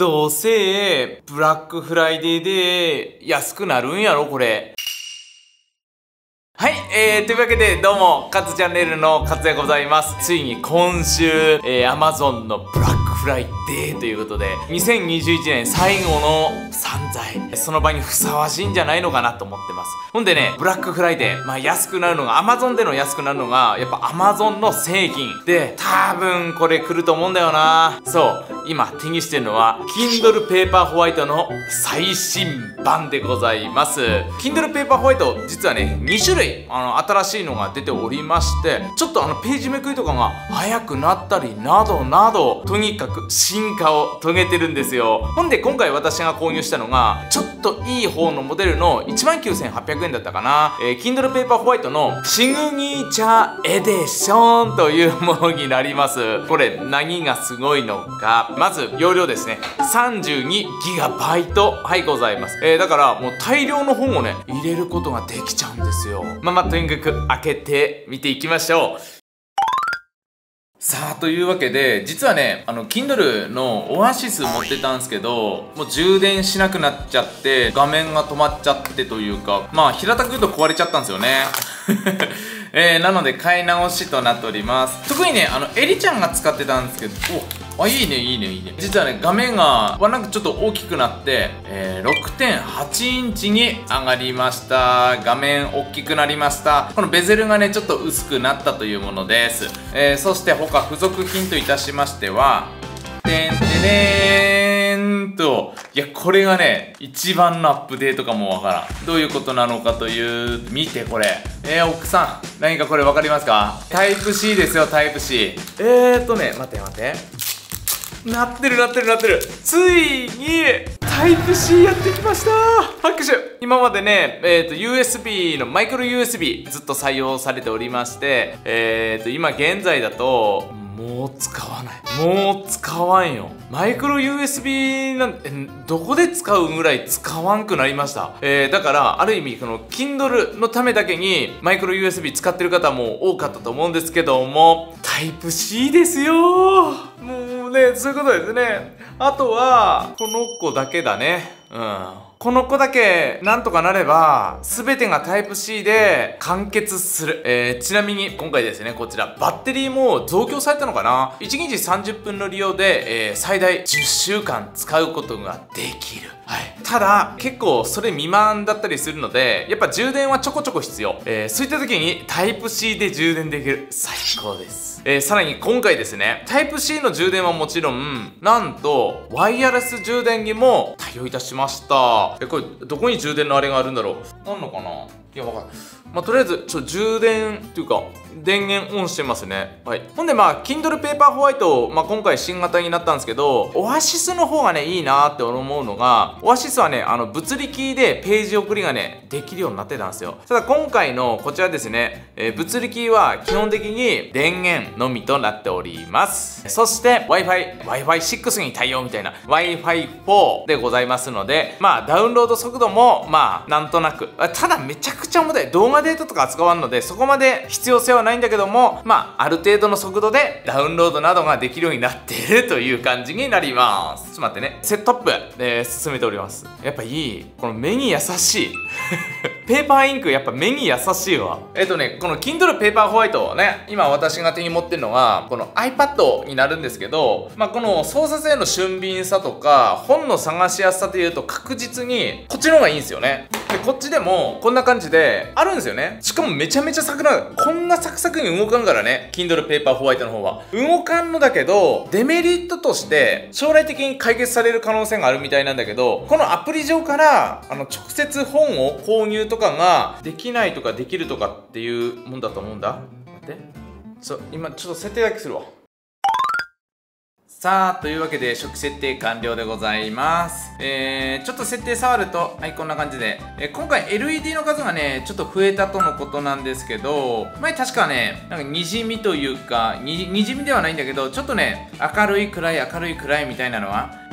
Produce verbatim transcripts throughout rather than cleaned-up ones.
どうせブラックフライデーで安くなるんやろこれ。はい、えー、というわけでどうもカツチャンネルのカツでございます。ついに今週、えー、Amazon のブラックフライデーということでにせんにじゅういちねん最後の散財、その場にふさわしいんじゃないのかなと思ってます。ほんでね、ブラックフライデー、まあ安くなるのが Amazon での安くなるのがやっぱ Amazon の製品で、多分これ来ると思うんだよな。そう今手にしてるのは Kindle Paperwhite の最新版でございます。 Kindle Paperwhite 実はねにしゅるいあの新しいのが出ておりまして、ちょっとあのページめくりとかが速くなったりなどなど、とにかく進化を遂げてるんですよ。ほんで今回私が購入したのがちょっといい方のモデルのいちまんきゅうせんはっぴゃくえんだったかな、えー、Kindle Paperwhite のシグニチャーエディションというものになります。これ何がすごいのか、まず容量ですね、 さんじゅうにギガバイト はいございます。えー、だからもう大量の本をね入れることができちゃうんですよ。まあまあとにかく開けてみていきましょう。さあというわけで、実はねあの Kindle のオアシス持ってたんですけど、もう充電しなくなっちゃって画面が止まっちゃってというか、まあ平たく言うと壊れちゃったんですよねえー、なので買い直しとなっております。特にねあのエリちゃんが使ってたんですけど、おあいいねいいねいいね。実はね画面がわなんかちょっと大きくなって、えー、ろくてんはちインチに上がりました。画面大きくなりました。このベゼルがねちょっと薄くなったというものです。えー、そして他付属品といたしましては、てんてれーんと、いやこれがね一番のアップデートかもわからん。どういうことなのかという、見てこれ。えー、奥さん何かこれ分かりますか？タイプ C ですよ、タイプ C。 えーとね待って待って、なってるなってるなってる。ついにタイプ C やってきました。拍手。今までね、えーと ユーエスビー のマイクロ ユーエスビー ずっと採用されておりまして、えーと今現在だともう使わない。もう使わんよ。マイクロ ユーエスビー なんてどこで使うぐらい使わんくなりました。えー、だからある意味この Kindle のためだけにマイクロ ユーエスビー 使ってる方も多かったと思うんですけども、タイプ C ですよ。もうねそういうことですね。あとはこの子だけだね。うん、この子だけなんとかなれば全てがタイプ C で完結する。えー、ちなみに今回ですねこちらバッテリーも増強されたのかな。いちにちさんじゅっぷんの利用で、えー、最大じゅっしゅうかん使うことができる。はい、ただ結構それ未満だったりするので、やっぱ充電はちょこちょこ必要。えー、そういった時にタイプ C で充電できる。最高です。えー、さらに今回ですねタイプ C の充電はもちろん、なんとワイヤレス充電にも対応いたしました。えこれどこに充電のあれがあるんだろう。なんのかな、いやわかんない。まあ、とりあえずちょ充電っていうか電源オンしてますね。はい。ほんでまあ Kindle Paperwhite、まあ、今回新型になったんですけど、オアシスの方がねいいなって思うのが、オアシスはねあの物理キーでページ送りがねできるようになってたんですよ。ただ今回のこちらですね、えー、物理キーは基本的に電源のみとなっております。そして Wi-Fi、ワイファイシックス に対応みたいな ワイファイフォー でございますので、まあダウンロード速度もまあなんとなく、ただめちゃくちゃ重たい。動画データとか扱わんのでそこまで必要性はないんだけども、まあある程度の速度でダウンロードなどができるようになっているという感じになります。ちょっと待ってね、セットアップで進めております。やっぱいい、この目に優しいペーパーインクやっぱ目に優しいわ。えっとねこの Kindle Paperwhite ね、今私が手に持ってるのがこの iPad になるんですけど、まあこの操作性の俊敏さとか本の探しやすさでいうと確実にこっちの方がいいんですよね。でこっちでもこんな感じであるんですよね。しかもめちゃめちゃサクな、こんなサクサクに動かんからね Kindle Paperwhite の方は動かんのだけど、デメリットとして将来的に解決される可能性があるみたいなんだけど、このアプリ上からあの直接本を購入とかができないとかできるとかっていうもんだと思うんだ。待って、そう今ちょっと設定だけするわ。さあというわけで初期設定完了でございます。えー、ちょっと設定触るとはいこんな感じで、えー、今回 エルイーディー の数がねちょっと増えたとのことなんですけど、前確かねなんかにじみというかにじみではないんだけど、ちょっとね明るい暗い明るい暗いみたいなのは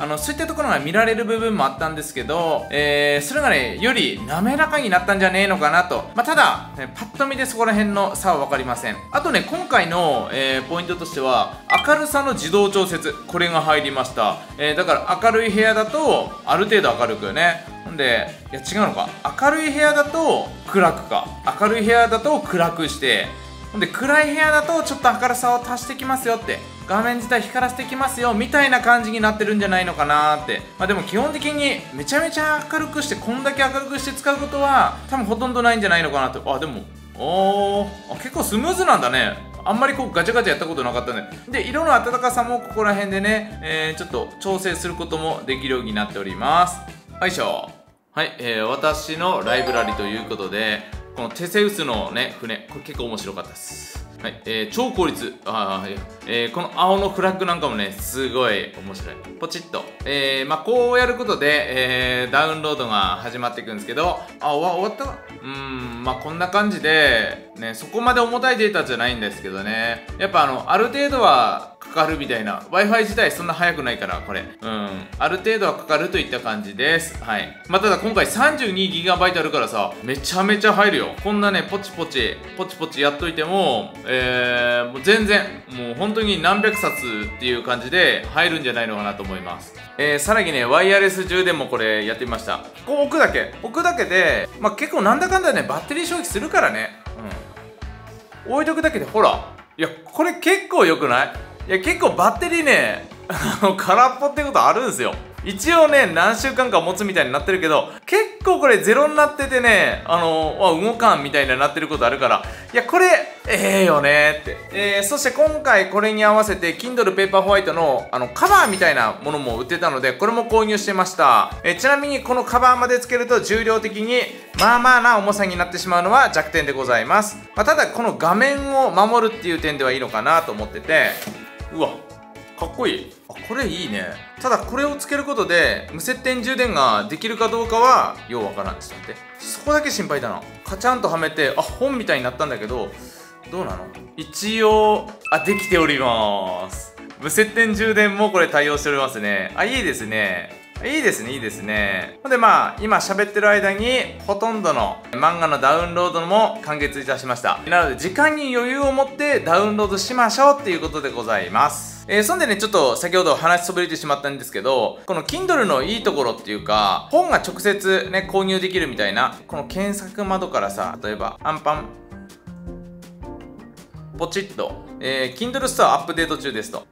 あのそういったところが見られる部分もあったんですけど、えー、それがねより滑らかになったんじゃねえのかなと。まあ、ただ、ね、パッと見でそこら辺の差は分かりません。あとね今回の、えー、ポイントとしては明るさの自動調節、これが入りました。えー、だから明るい部屋だとある程度明るくね、ほんでいや違うのか、明るい部屋だと暗くか、明るい部屋だと暗くして、ほんで暗い部屋だとちょっと明るさを足してきますよって、画面自体光らせてきますよみたいな感じになってるんじゃないのかなーって。まあでも基本的にめちゃめちゃ明るくして、こんだけ明るくして使うことは多分ほとんどないんじゃないのかなと。あでもおー、結構スムーズなんだね。あんまりこうガチャガチャやったことなかったね。で色の温かさもここら辺でね、えー、ちょっと調整することもできるようになっております。よいしょ。はい、えー、私のライブラリということで、このテセウスのね船、これ結構面白かったです。はい、えー、超効率。あー、えー、この青のフラッグなんかもねすごい面白い。ポチッと、えー、まあこうやることで、えー、ダウンロードが始まっていくんですけど、あ終わったか、うーん、まあこんな感じでね、そこまで重たいデータじゃないんですけどね、やっぱあのある程度はかかるみたいな。 Wi-Fi 自体そんな速くないからこれ、うんある程度はかかるといった感じです。はい。まあただ今回 さんじゅうにギガバイト あるからさ、めちゃめちゃ入るよ。こんなねポチポチポチポチやっといても、えー、もう全然もう本当に何百冊っていう感じで入るんじゃないのかなと思います。えー、さらにねワイヤレス充電もこれやってみました。こう置くだけ置くだけで、まあ結構なんだかんだねバッテリー消費するからね。うん置いとくだけでほら、いやこれ結構良くない？いや結構バッテリーね空っぽってことあるんですよ。一応ね何週間か持つみたいになってるけど、結構これゼロになっててね、あのー、動かんみたいになってることあるから、いやこれええよねって。えー、そして今回これに合わせて Kindle Paperwhite のあのカバーみたいなものも売ってたので、これも購入してました。えー、ちなみにこのカバーまでつけると重量的にまあまあな重さになってしまうのは弱点でございます。まあ、ただこの画面を守るっていう点ではいいのかなと思ってて、うわかっこいい。あこれいいね。ただこれをつけることで無接点充電ができるかどうかはようわからん。ちょっと待って、そこだけ心配だな。カチャンとはめて、あ本みたいになったんだけどどうなの？一応あできております。無接点充電もこれ対応しておりますね。あいいですね、いいですねいいですね。ほんでまあ今喋ってる間にほとんどの漫画のダウンロードも完結いたしました。なので時間に余裕を持ってダウンロードしましょうっていうことでございます。えー、そんでねちょっと先ほど話しそびれてしまったんですけど、この Kindle のいいところっていうか、本が直接ね購入できるみたいな、この検索窓からさ、例えばアンパンポチッと、えー、Kindle ストアアップデート中ですと。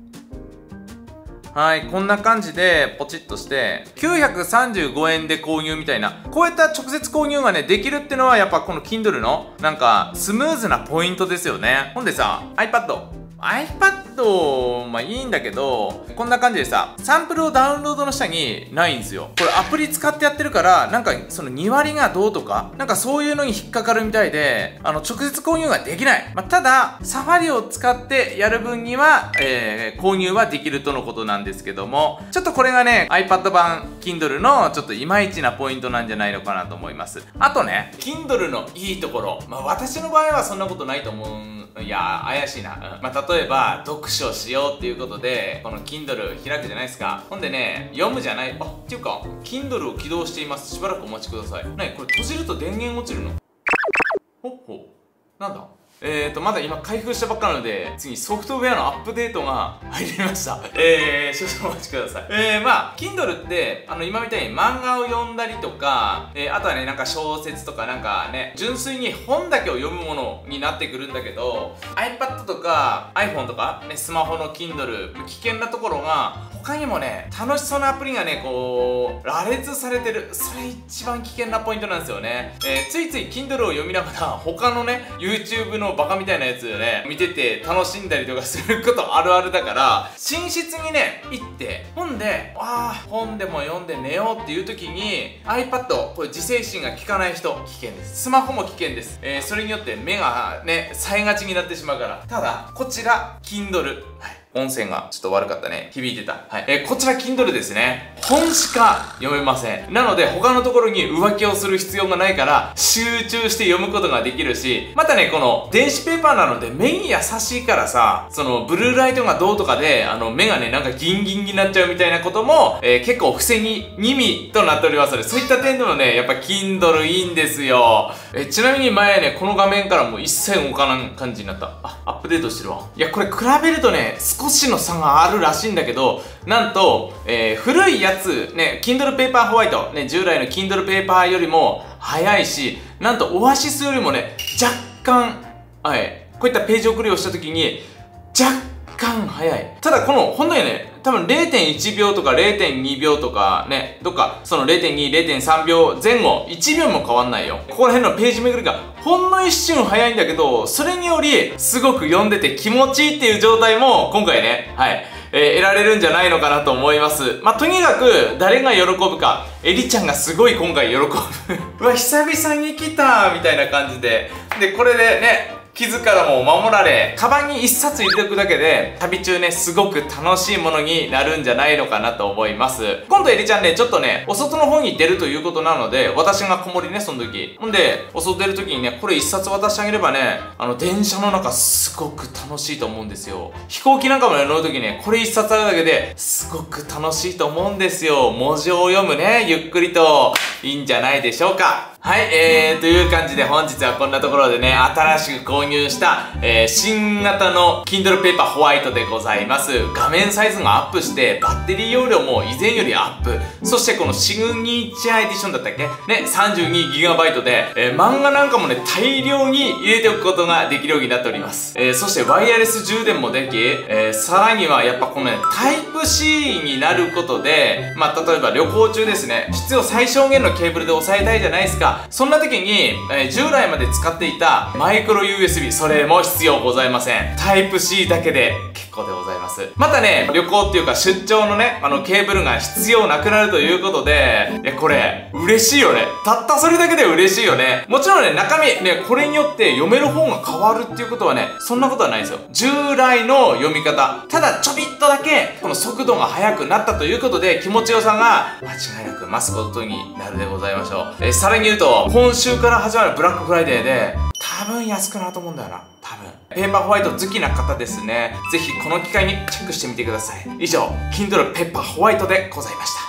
はい、こんな感じでポチッとしてきゅうひゃくさんじゅうごえんで購入みたいな、こういった直接購入がねできるっていうのはやっぱこの Kindle のなんかスムーズなポイントですよね。ほんでさ iPad iPad まあいいんだけど、こんな感じでさサンプルをダウンロードの下にないんですよ。これアプリ使ってやってるから、なんかそのに割がどうとかなんかそういうのに引っかかるみたいで、あの直接購入ができない。まあ、ただサファリを使ってやる分には、えー、購入はできるとのことなんですけども、ちょっとこれがね iPad 版 Kindle のちょっといまいちなポイントなんじゃないのかなと思います。あとね Kindle のいいところ、まあ私の場合はそんなことないと思う。いや怪しいな、うん、まあ例えば読書しようっていうことでこの Kindle 開くじゃないですか。ほんでね読むじゃない、あっていうか Kindle を起動しています、しばらくお待ちください。なにこれ閉じると電源落ちるの？ほっほなんだ。えーとまだ今開封したばっかなので、次ソフトウェアのアップデートが入りました。えー、少々お待ちください。えー、まあ Kindle ってあの今みたいに漫画を読んだりとか、えー、あとはねなんか小説とかなんかね純粋に本だけを読むものになってくるんだけど、 iPad とか iPhone とかねスマホの Kindle 危険なところが他にもね楽しそうなアプリがねこう羅列されてる。それ一番危険なポイントなんですよね。えー、ついつい Kindle を読みながら他のね YouTube のバカみたいなやつをね見てて楽しんだりとかすることあるあるだから、寝室にね行って本でああ本でも読んで寝ようっていう時に iPad これ自制心が効かない人危険です。スマホも危険です。えー、それによって目がね冴えがちになってしまうから。ただこちら Kindle、はい音声がちょっと悪かったね。響いてた。はい。えー、こちら Kindle ですね。 本しか読めません。なので他のところに浮気をする必要がないから集中して読むことができるし、またねこの電子ペーパーなので目に優しいからさ、そのブルーライトがどうとかであの目がねなんかギンギンになっちゃうみたいなことも、えー、結構防ぎ気味となっておりますので、そういった点でもねやっぱ Kindle いいんですよ。えー、ちなみに前ねこの画面からもう一切動かない感じになった。あ、アップデートしてるわ。いやこれ比べるとね少しの差があるらしいんだけど、なんと、えー、古いやつね Kindle Paper White ね従来の Kindle Paper よりも早いし、なんとオアシスよりもね若干、はい、こういったページ送りをした時に若干早い。ただこの本当にね多分 れいてんいちびょうとか れいてんにびょうとかね、どっかその れいてんに、れいてんさんびょうぜん後いちびょうも変わんないよ。ここら辺のページ巡りがほんの一瞬早いんだけど、それによりすごく読んでて気持ちいいっていう状態も今回ね、はい、えー、得られるんじゃないのかなと思います。まあ、とにかく誰が喜ぶか、エリちゃんがすごい今回喜ぶうわ久々に来たみたいな感じで、でこれでね傷からも守られ、カバンに一冊入れておくだけで旅中ねすごく楽しいものになるんじゃないのかなと思います。今度エリちゃんねちょっとねお外の方に出るということなので、私が子守ねその時ほんでお外出る時にねこれ一冊渡してあげればね、あの電車の中すごく楽しいと思うんですよ。飛行機なんかもね乗る時ねこれ一冊あるだけですごく楽しいと思うんですよ。文字を読むねゆっくりといいんじゃないでしょうか。はい、えー、という感じで本日はこんなところでね、新しく購入した、えー、新型の Kindle Paper White でございます。画面サイズがアップして、バッテリー容量も以前よりアップ。そしてこのシグニチャーエディションだったっけね、さんじゅうにギガバイト で、えー、漫画なんかもね、大量に入れておくことができるようになっております。えー、そしてワイヤレス充電もでき、えー、さらにはやっぱこのね、タイプ シー になることで、まあ、例えば旅行中ですね、必要最小限のケーブルで抑えたいじゃないですか。そんな時に、えー、従来まで使っていたマイクロ ユーエスビー、それも必要ございません。タイプ シー だけで結構でございます。またね、旅行っていうか出張のね、あのケーブルが必要なくなるということで、いや、これ、嬉しいよね。たったそれだけで嬉しいよね。もちろんね、中身、ね、これによって読める本が変わるっていうことはね、そんなことはないんですよ。従来の読み方。ただ、ちょびっとだけ、この速度が速くなったということで、気持ちよさが間違いなく増すことになるでございましょう。えー、さらに言うと、今週から始まるブラックフライデーで、多分安くなると思うんだよな。多分。ペーパーホワイト好きな方ですね。ぜひこの機会にチェックしてみてください。以上、Kindle Paper White でございました。